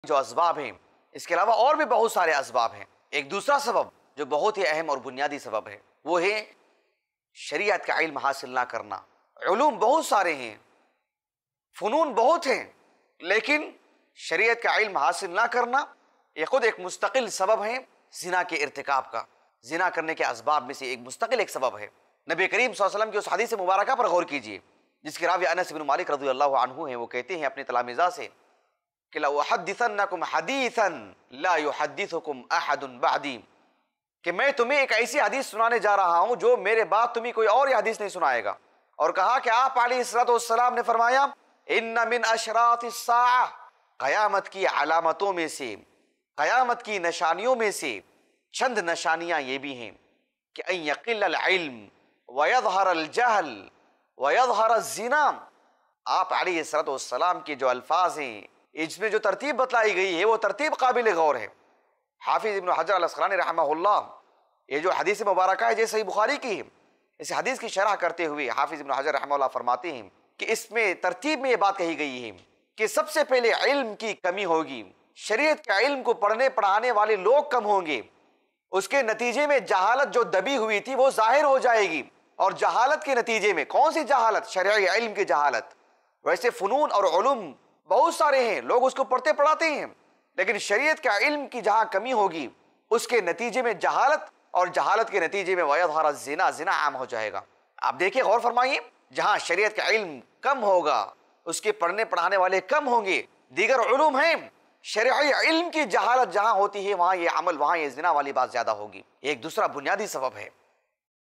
جو اسباب ہیں، اس کے علاوہ اور بھی بہت سارے اسباب ہیں۔ ایک دوسرا سبب جو بہت ہی اہم اور بنیادی سبب ہے وہ ہے شریعت کا علم حاصل نہ کرنا۔ علوم بہت سارے ہیں، فنون بہت ہیں، لیکن شریعت کا علم حاصل نہ کرنا یہ خود ایک مستقل سبب ہے زنا کے ارتکاب کا۔ زنا کرنے کے اسباب میں سے ایک مستقل ایک سبب ہے۔ نبی کریم صلی اللہ علیہ وسلم کی اس حدیث مبارکہ پر غور کیجئے جس کے راوی انس بن مالک رضی اللہ عنہ ہیں۔ وہ کہتے ہیں اپنے تلامذہ سے کہ لَأُحَدِّثَنَّكُمْ حَدِيثًا لَا يُحَدِّثُكُمْ أَحَدٌ بَعْدِي، کہ میں تمہیں ایک ایسی حدیث سنانے جا رہا ہوں جو میرے بعد تمہیں کوئی اور یہ حدیث نہیں سنائے گا۔ اور کہا کہ آپ علیہ الصلوۃ والسلام نے فرمایا ان من اشراط الساعہ، قیامت کی علامتوں میں سے، قیامت کی نشانیوں میں سے چند نشانیاں یہ بھی ہیں کہ ان یقل العلم ویظہر الجہل ویظہر الزنا۔ آپ علیہ الصلوۃ والسلام کے جو الفاظ ہیں، اس میں جو ترتیب بتلائی گئی ہے وہ ترتیب قابل غور ہے۔ حافظ ابن حجر العسقلانی رحمہ اللہ یہ جو حدیث مبارکہ ہے جیسے صحیح بخاری کی ہے، اس حدیث کی شرح کرتے ہوئے حافظ ابن حجر رحمہ اللہ فرماتے ہیں کہ اس میں ترتیب میں یہ بات کہی گئی ہے کہ سب سے پہلے علم کی کمی ہوگی، شریعت کے علم کو پڑھنے پڑھانے والے لوگ کم ہوں گے، اس کے نتیجے میں جہالت جو دبی ہوئی تھی وہ ظاہر ہو جائے گی۔ اور جہالت کے نتیجے میں کون سی جہالت؟ شرعی علم کی جہالت۔ ویسے فنون اور علوم بہت سارے ہیں، لوگ اس کو پڑھتے پڑھاتے ہیں، لیکن شریعت کا علم کی جہاں کمی ہوگی اس کے نتیجے میں جہالت، اور جہالت کے نتیجے میں ویظہر الزنا، زنا عام ہو جائے گا۔ آپ دیکھیں، غور فرمائیے، جہاں شریعت کا علم کم ہوگا، اس کے پڑھنے پڑھانے والے کم ہوں گے، دیگر علوم ہیں، شرعی علم کی جہالت جہاں ہوتی ہے وہاں یہ عمل، وہاں یہ زنا والی بات زیادہ ہوگی۔ ایک دوسرا بنیادی سبب ہے